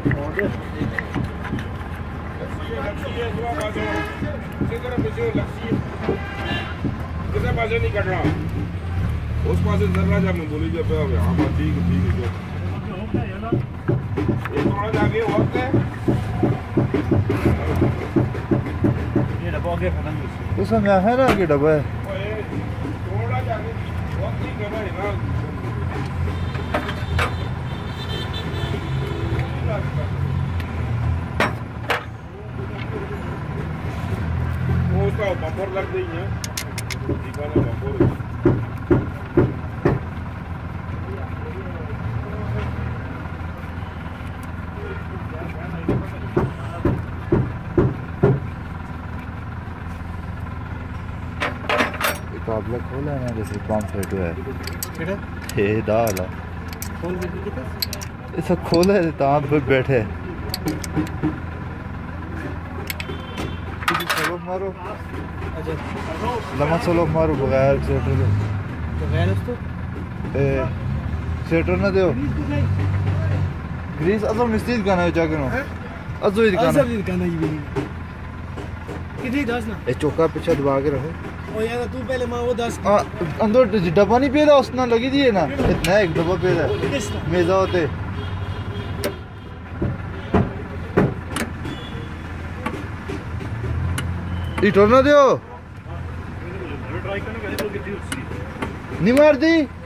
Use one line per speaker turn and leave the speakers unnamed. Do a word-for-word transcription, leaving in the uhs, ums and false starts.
पासे नहीं कट रहा उस पास जरा जा मैं बोली जब हाँ बात ठीक ठीक है एक थोड़ा जाके वक्त है ये डब्बा आगे खत्म
उसमें है ना कि डब्बा है
थोड़ा जाके वक्त नहीं कर रहा है ना उसका बम्पर लग गई है दिखाना बम्पर
काबला खोला है ना जैसे पंप सेट हुआ है केड़ा हे दाला खोल के कितना ऐसा खोला है तो आप बैठे चलो मारो अच्छा लम्हा चलो मारो बगैर सेटर बगैर उसको ए सेटर ना दो ग्रीस असल मिस्त्री गाना है जाके नो अजो ही गाना अजो ही गाना ये कितनी दस ना ए चौका पीछे दबा के रखो ओ यार तू पहले मां वो दस हां अंदर डब्बा नहीं पेदा उसना लगी दी है ना इतना एक डब्बा पेदा मेजा होते इटोर ना दियो नहीं मार दी